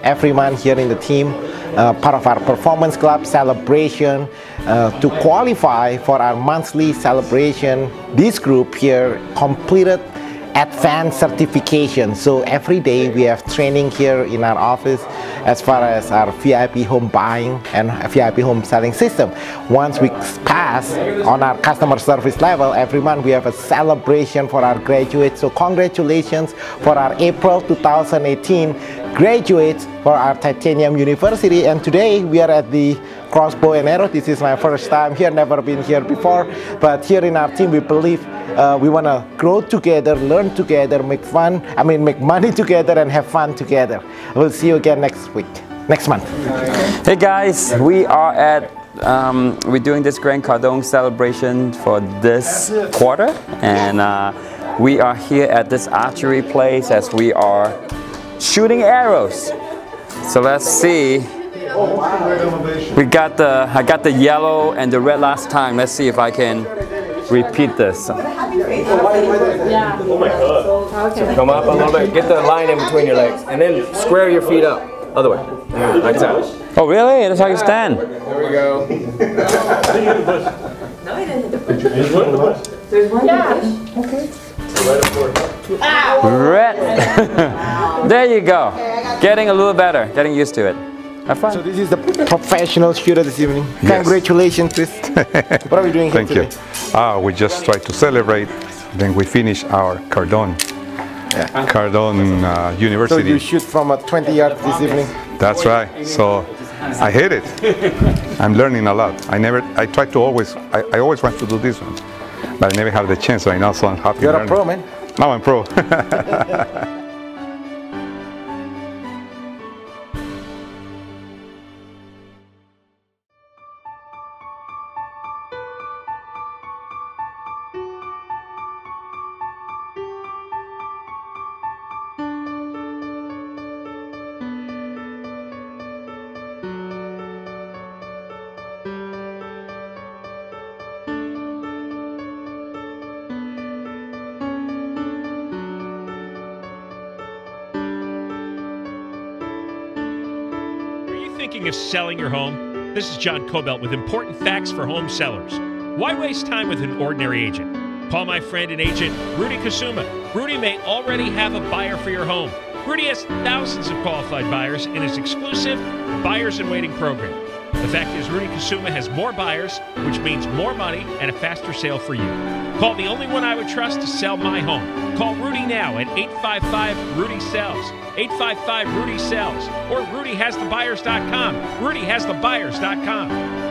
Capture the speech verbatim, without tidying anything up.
every month here in the team, uh, part of our performance club celebration. Uh, to qualify for our monthly celebration, this group here completed advanced certification. So every day we have training here in our office as far as our V I P home buying and V I P home selling system. Once we pass on our customer service level, every month we have a celebration for our graduates. So congratulations for our April two thousand eighteen graduates for our Titanium University. And today we are at the Crossbow and Arrow. This is my first time here, never been here before, but here in our team we believe uh, we want to grow together, learn together, make fun, I mean make money together and have fun together. We'll see you again next week, next month. Hey guys, we are at um, we're doing this Grant Cardone celebration for this quarter, and uh, we are here at this archery place as we are shooting arrows. So let's see. We got the I got the yellow and the red last time. Let's see if I can repeat this. Oh my god. Okay. Come up a little bit. Get the line in between your legs, and then square your feet up. Other way. Like that. Oh really? That's how you stand. There we go. No, he didn't hit the bush. There's one in the bush. There's one in the bush. Okay. Red. There you go. Getting a little better. Getting used to it. Have fun. So this is the professional shooter this evening. Yes. Congratulations, Chris. What are we doing here Thank today? you. Uh, we just try to celebrate. Then we finish our Cardone. Yeah. Cardone uh, University. So you shoot from a twenty yards this evening? That's right. So I hate it. I'm learning a lot. I never. I try to always. I, I always want to do this one, but I never have the chance right now. So I'm happy. You're learning. a pro, man. Now I'm pro. Thinking of selling your home? This is John Cobelt with important facts for home sellers. Why waste time with an ordinary agent? Call my friend and agent, Rudy Kusuma. Rudy may already have a buyer for your home. Rudy has thousands of qualified buyers in his exclusive Buyers in Waiting program. The fact is, Rudy Kusuma has more buyers, which means more money and a faster sale for you. Call the only one I would trust to sell my home. Call Rudy now at eight five five, Rudy sells. eight five five, Rudy sells. Or Rudy Has The Buyers dot com. Rudy Has The Buyers dot com.